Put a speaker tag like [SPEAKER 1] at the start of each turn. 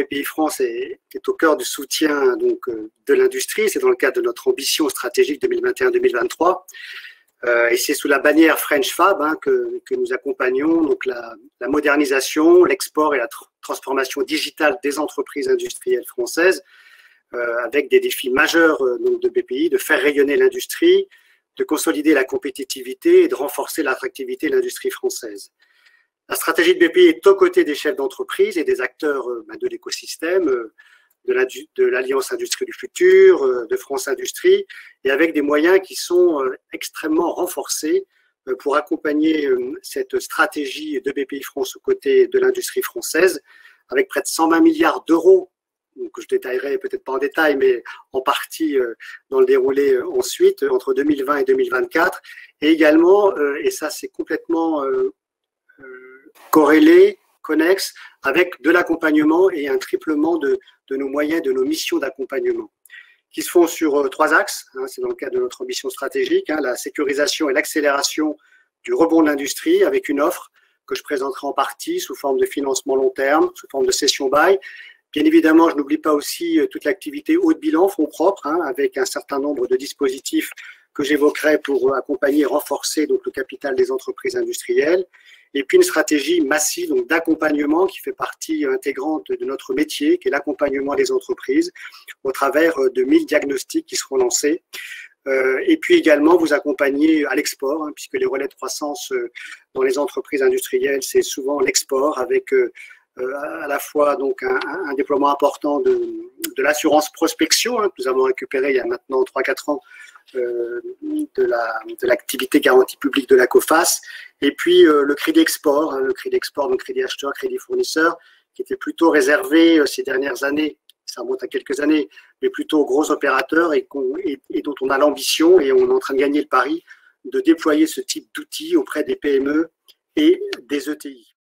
[SPEAKER 1] BPI France est au cœur du soutien donc, de l'industrie. C'est dans le cadre de notre ambition stratégique 2021-2023. Et c'est sous la bannière French Fab que nous accompagnons donc la modernisation, l'export et la transformation digitale des entreprises industrielles françaises, avec des défis majeurs donc de BPI, de faire rayonner l'industrie, de consolider la compétitivité et de renforcer l'attractivité de l'industrie française. La stratégie de BPI est aux côtés des chefs d'entreprise et des acteurs de l'écosystème, de l'Alliance Industrie du Futur, de France Industrie, et avec des moyens qui sont extrêmement renforcés pour accompagner cette stratégie de BPI France aux côtés de l'industrie française, avec près de 120 milliards d'euros, que je détaillerai peut-être pas en détail, mais en partie dans le déroulé ensuite, entre 2020 et 2024, et également, et ça c'est complètement corrélé, connexe, avec de l'accompagnement et un triplement de nos moyens, de nos missions d'accompagnement, qui se font sur 3 axes. C'est dans le cadre de notre ambition stratégique, la sécurisation et l'accélération du rebond de l'industrie, avec une offre que je présenterai en partie sous forme de financement long terme, sous forme de cession-bail. Bien évidemment, je n'oublie pas aussi toute l'activité haut de bilan, fonds propres, avec un certain nombre de dispositifs que j'évoquerai pour accompagner et renforcer donc, le capital des entreprises industrielles. Et puis une stratégie massive d'accompagnement qui fait partie intégrante de notre métier, qui est l'accompagnement des entreprises au travers de 1000 diagnostics qui seront lancés. Et puis également vous accompagner à l'export, puisque les relais de croissance dans les entreprises industrielles, c'est souvent l'export avec à la fois donc un déploiement important de l'assurance prospection que nous avons récupéré il y a maintenant 3-4 ans de l'activité garantie publique de la COFAS, et puis le crédit export, donc crédit acheteur, crédit fournisseur, qui était plutôt réservé ces dernières années, ça remonte à quelques années, mais plutôt aux gros opérateurs et dont on a l'ambition, et on est en train de gagner le pari, de déployer ce type d'outils auprès des PME et des ETI.